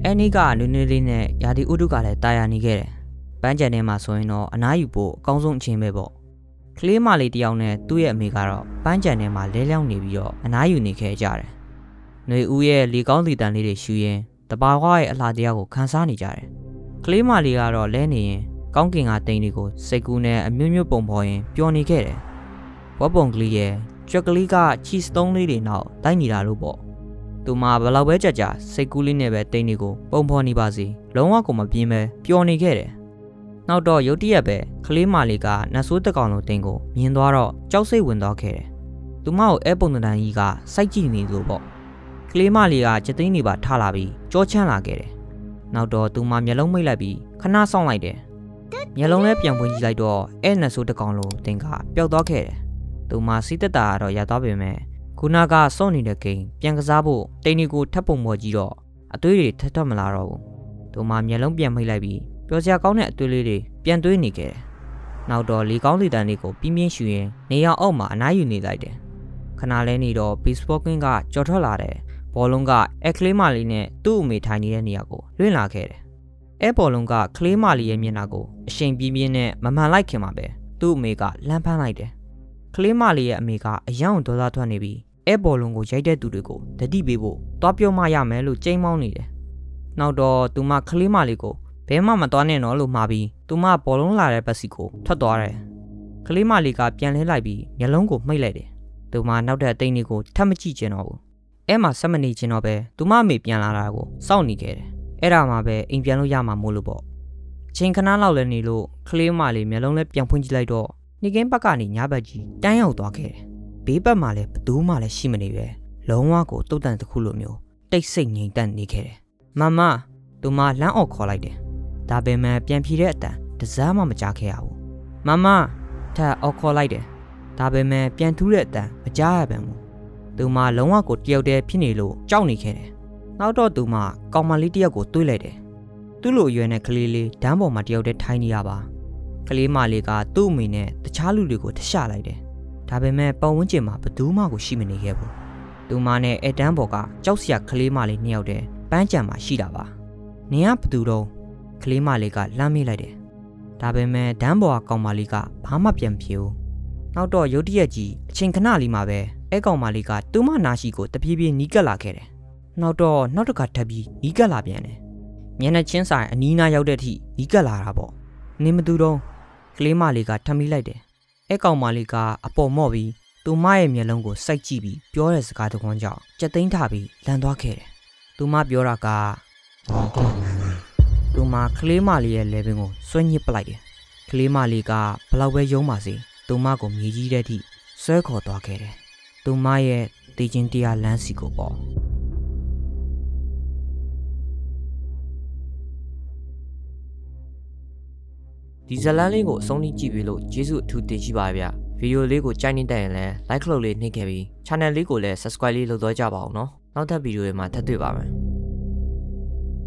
any ကနွေးနွေးလေးနဲ့ယာဒီဥတုကလည်းတာယာနေခဲ့တယ်ပန်းချန်ထဲမှာဆိုရင်တော့အနားယူဖို့အကောင်းဆုံးအချိန်ပဲပေါ့ကလေးမလေးတယောက်နဲ့သူ့ရဲ့အမေကတော့ပန်းချန်ထဲမှာလဲလျောင်းနေပြီးတော့အနားယူနေခဲ့ကြတယ်။နှွေဦးရဲ့လေကောင်းလေတန်လေးတွေရှူရင်းတဘာဝရဲ့အလှတရားကိုခန်းစားနေကြတယ်။ကလေးမလေးကတော့လဲနေရင်ကောင်းကင်ကတိမ်တွေကိုစိတ်ကူးနဲ့အမျိုးမျိုးပုံဖော်ရင်ပျော်နေခဲ့တယ်။ဝက်ပုံကလေးရဲ့ကြွက်ကလေးကချီစတုံးလေးတွေနောက်တိုက်နေတာလို့ပေါ့။သူမှဘလောက်ပဲကြကြစိတ်ကူးလေးနဲ့ပဲတိမ်တွေကိုပုံဖော်နေပါစေလုံးဝကိုမပြင်းပဲပျော်နေခဲ့တယ်။နောက်တော့ရုတ်တရက်ပဲကလေးမလေးကနတ်ဆိုးတကောင်လိုတိမ်ကိုမြင်သွားတော့ကြောက်စိတ်ဝင်သွားခဲ့တယ်။သူမကိုအဲပုံတန်ကြီးကစိုက်ကြည့်နေလို့ပေါ့။ကလေးမလေးကချက်သိန်းတွေပါထလာပြီးကြောချမ်းလာခဲ့တယ်။နောက်တော့သူမမျက်လုံးမိတ်လိုက်ပြီးခဏစောင့်လိုက်တယ်။မျက်လုံးလည်းပြန်ပွင့်ကြည့်လိုက်တော့အဲနတ်ဆိုးတကောင်လိုတိမ်ကပျောက်သွားခဲ့တယ်။သူမစိတ်သက်သာတော့ရသွားပေမဲ့ခုနကစော့နေတဲ့ကိန်းပြန်ကစားဖို့တိမ်တွေကိုထပ်ပုံပေါ်ကြည့်တော့အသွေးတွေထပ်ထွက်မလာတော့ဘူး။သူမမျက်လုံးပြန်မိတ်လိုက်ပြီးပျော်စရာကောင်းတဲ့အသွေးလေးတွေပြန်သွေးနေခဲ့တယ်။နောက်တော့လေကောင်းလေတန်လေးကိုပြင်းပြင်းရှူရင်နေရာအောက်မှာအနားယူနေလိုက်တယ်။ခဏလဲနေတော့ baseball ကွင်းကကြော်ထွက်လာတယ်။ဘောလုံးကအဲကလေးမလေးနဲ့သူ့အမေထိုင်နေတဲ့နေရာကိုလွင့်လာခဲ့တယ်။အဲဘောလုံးကကလေးမလေးရဲ့မျက်နှာကိုအရှိန်ပြင်းပြင်းနဲ့မမှန်လိုက်ခင်မှာပဲသူ့အမေကလှမ်းဖမ်းလိုက်တယ်။ကလေးမလေးရဲ့အမေကအယောင်ဒေါသထွက်နေပြီးအဲဘောလုံးကိုရိုက်တဲ့သူတွေကိုတတိပေးဖို့သွားပြောမှရမယ်လို့ကြိမ်းမောင်းနေတယ်။နောက်တော့သူမကလေးမလေးကိုဘဲမှမသွားနဲ့နော်လို့မှာပြီးသူမဘောလုံးလာတဲ့ပတ်စီကိုထွက်သွားတယ်။ကလေးမလေးကပြန်လဲလိုက်ပြီးမျက်လုံးကိုမှိတ်လိုက်တယ်။သူမနောက်တဲ့အသိန်းလေးကိုထပ်မကြည့်ချင်တော့ဘူး။အဲမှာဆက်မနေချင်တော့ပဲသူမအမေပြန်လာတာကိုစောင့်နေခဲ့တယ်။အဲ့ဒါမှပဲအိမ်ပြန်လို့ရမှာမို့လို့ပေါ့။အချိန်ခဏလောက်လည်းနေလို့ကလေးမလေးမျက်လုံးလည်းပြန်ဖွင့်ကြည့်လိုက်တော့နေကင်းဘက်ကနေညဘက်ကြီးတန်းရောက်သွားခဲ့တယ်။ဘေးဘက်မှာလည်းဘသူမှလည်းရှိမနေပဲလုံးဝကိုတုတ်တန်တစ်ခုလိုမျိုးတိတ်ဆိတ်ငြိမ်သက်နေခဲ့တယ်။မမသူမလမ်းအော်ခေါ်လိုက်တယ်။ဒါပေမဲ့ပြန်ဖြေတဲ့အတန်တစားမှမကြားခဲ့ရဘူး။မမထပ်အော်ခေါ်လိုက်တယ်။ဒါပေမဲ့ပြန်ထူးတဲ့အတန်မကြားရပါဘူး။သူမလုံးဝကိုတယောက်တည်းဖြစ်နေလို့ကြောက်နေခဲ့တယ်။နောက်တော့သူမကောင်မလေးတယောက်ကိုတွေးလိုက်တယ်။သူ့လိုအရွယ်နဲ့ကလေးလေးဓာတ်ပေါ်မှာတယောက်တည်းထိုင်နေရပါ။ကလေးမလေးကသူ့အမေနဲ့တခြားလူတွေကိုထရှလိုက်တယ်။ဒါပေမဲ့ပတ်ဝန်းကျင်မှာဘသူမှကိုရှိမနေခဲ့ဘူး။သူမနဲ့အဲတန်းပေါ်ကကြောက်စရာကလေးမလေးနှစ်ယောက်တည်းပန်းကြံမှာရှိတာပါ။နင်ကဘသူတော့ကလေးမလေးကလှမ်းမိလိုက်တယ်။ဒါပေမဲ့ဒန်းပေါ်ကကောင်မလေးကဘာမှပြန်မဖြစ်ဘူး။နောက်တော့ရုတ်တရက်ကြီးအချိန်ခဏလေးမှာပဲအဲကောင်မလေးကသူမနာရှိကိုတပြေးပြေးနီးကပ်လာခဲ့တယ်။နောက်တစ်ခါထပ်ပြီးနီးကပ်လာပြန်တယ်။မျက်နှာချင်းဆိုင်အနီးနားရောက်တဲ့အထိနီးကပ်လာတာပေါ့။နင်မသူတော့ကလေးမလေးကထပ်မိလိုက်တယ်။အဲကောင်မလေးကအပေါ်မော့ပြီးသူမရဲ့မျက်လုံးကိုစိုက်ကြည့်ပြီးပြောတဲ့စကားတကွန်းကြောင့်ကြက်သိမ်းထပြီးလန်သွားခဲ့တယ်။သူမပြောတာကသူမကလေးမလေးရဲ့လေပင်ကိုဆွဲညစ်ပလိုက်တယ်။ကလေးမလေးကဘလောက်ပဲယုံပါစေသူမကိုမြေကြီးတဲ့အထိဆွဲခေါ်သွားခဲ့တယ်။သူမရဲ့တည်ခြင်းတရားလမ်းစီကိုပေါ့ဒီဇလန်လေးကိုအဆုံးထိကြည့်ပြီးလို့ကျေးဇူးအထူးတင်ရှိပါဗျ။ဗီဒီယိုလေးကိုကြိုက်နေတဲ့ရင်လည်း like လုပ်လေးနှိပ်ခဲ့ပြီး channel လေးကိုလည်း subscribe လေးလုပ်သွားကြပါအောင်နော်။နောက်ထပ်ဗီဒီယိုတွေမှာထပ်တွေ့ပါမယ်။